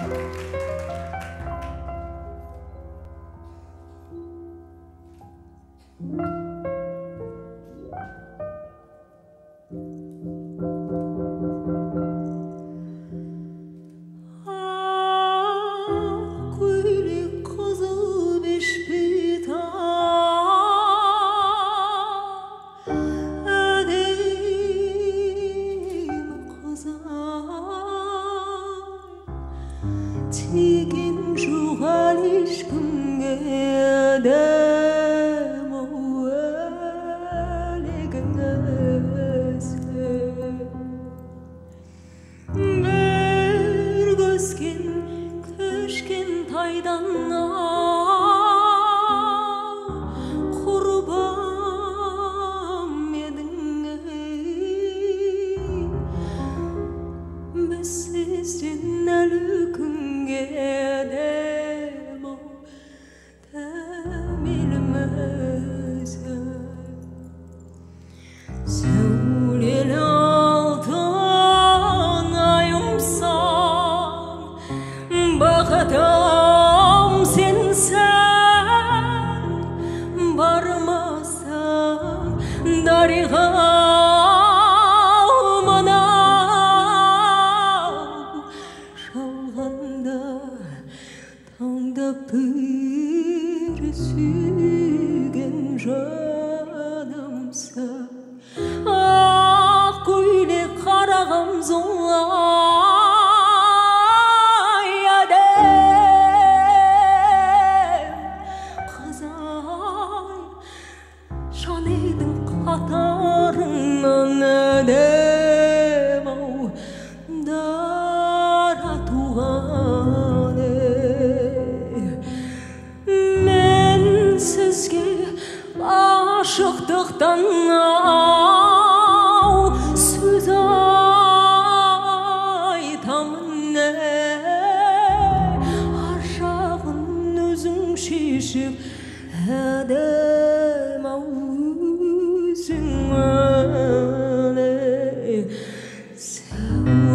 тиген жоқ әлі ешкімге дәм әлегіңізі бір көзген кішкентайдан құрбам едіңіз біз сізден әлі күнге сәулелі алтын айымсың бақытым сенсің бармасаң дариғам анау жалғанда таңдап бір сүйген жанымсың ақ көйлек қарағым золай әдем қызай жан едің қатарыңнан әдем-ау дара туған мен сізге ғашықтықтан сөз айтамын ар жағын өзің шешіп әдем-ау өзің